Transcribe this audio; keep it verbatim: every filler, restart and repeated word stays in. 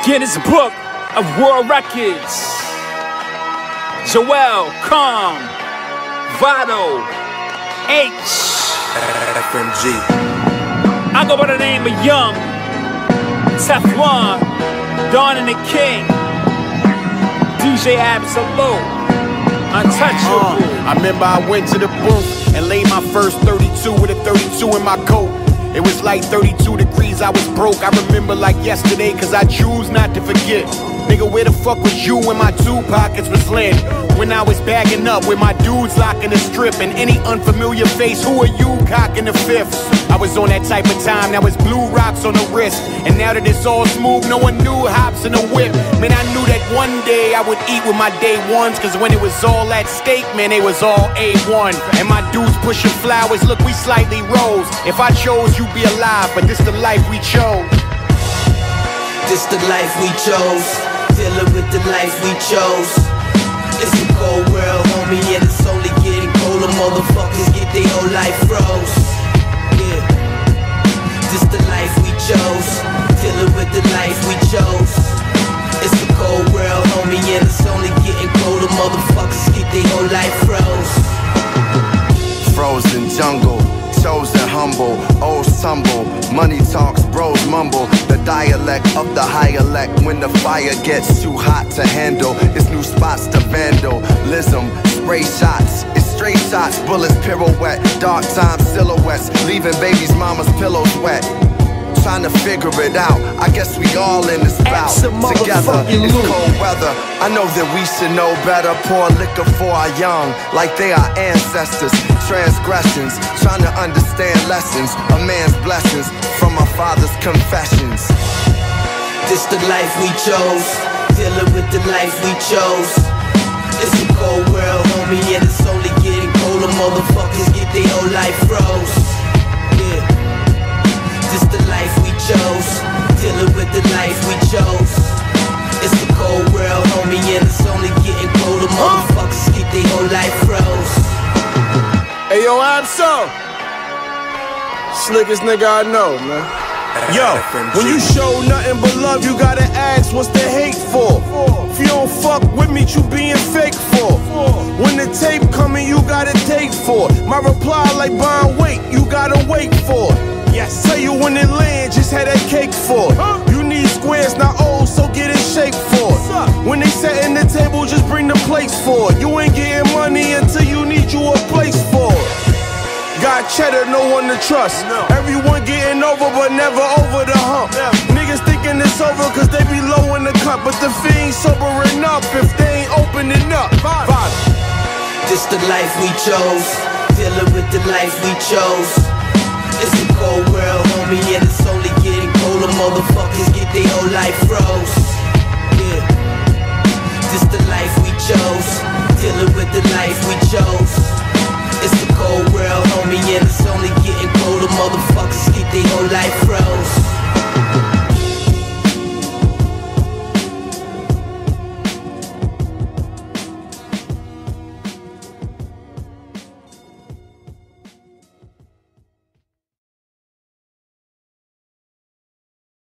Guinness Book of World Records. Joel, Calm, Vado, H. F M G. I go by the name of Young, Teflon, Don and the King, D J Absolute, Untouchable. Uh, I remember I went to the booth and laid my first thirty-two with a thirty-two in my coat. It was like thirty-two degrees, I was broke. I remember like yesterday, cause I choose not to forget. Nigga, where the fuck was you when my two pockets was landed? When I was bagging up with my dudes locking the strip, and any unfamiliar face, who are you cocking the fifth? I was on that type of time, now it's blue rocks on the wrist. And now that it's all smooth, no one knew hops in the whip. Man, I knew that one day I would eat with my day ones, cause when it was all at stake, man, they was all A one. And my dudes pushing flowers, look, we slightly rose. If I chose, you'd be alive, but this the life we chose. This the life we chose, dealing with the life we chose. It's a cold world, homie, and it's only getting colder. Motherfuckers get their whole life froze. Yeah, this the life we chose, dealing with the life we chose. It's a cold world, homie, and it's only getting colder. Motherfuckers get their whole life froze. Frozen jungle, chosen humble, old stumble. Money talks, bros mumble. The dialect of the high-elect. When the fire gets too hot to handle, it's new spots to vandalism. Spray shots, it's straight shots, bullets pirouette. Dark time silhouettes, leaving baby's mama's pillows wet. Trying to figure it out, I guess we all in this bout together. It's cold weather, I know that we should know better. Pour liquor for our young, like they are ancestors. Transgressions, trying to understand lessons. A man's blessings from my father's confessions. This the life we chose, dealing with the life we chose. It's a cold world, homie, and it's only getting colder. Motherfuckers get their whole life froze. Yeah, this the life we chose, dealing with the life we chose. It's a cold world, homie, and it's only getting colder. Motherfuckers get their whole life froze. Hey yo, Abso, slickest nigga I know, man. Yo, when you show nothing but love, you gotta ask, what's the hate for? If you don't fuck with me, you being fake for. When the tape coming, you gotta take for. My reply like buying weight, you gotta wait for. Yes, tell you when it lands, just had that cake for. You need squares, not O's, so get it shaped for. When they setting the table, just bring the plates for. You ain't getting money until you need you a place for. Got cheddar, no one to trust. Everyone getting over, but never over the hump. Niggas thinking it's over, cause they be low in the cup. But the fiends sobering up if they ain't opening up. This the life we chose, dealing with the life we chose. It's a cold world, homie, and it's only getting colder. Motherfuckers get their whole life froze. Yeah, this the life we chose, dealing with the life we chose. It's a cold world, homie, and it's only getting colder. Motherfuckers get their whole life froze.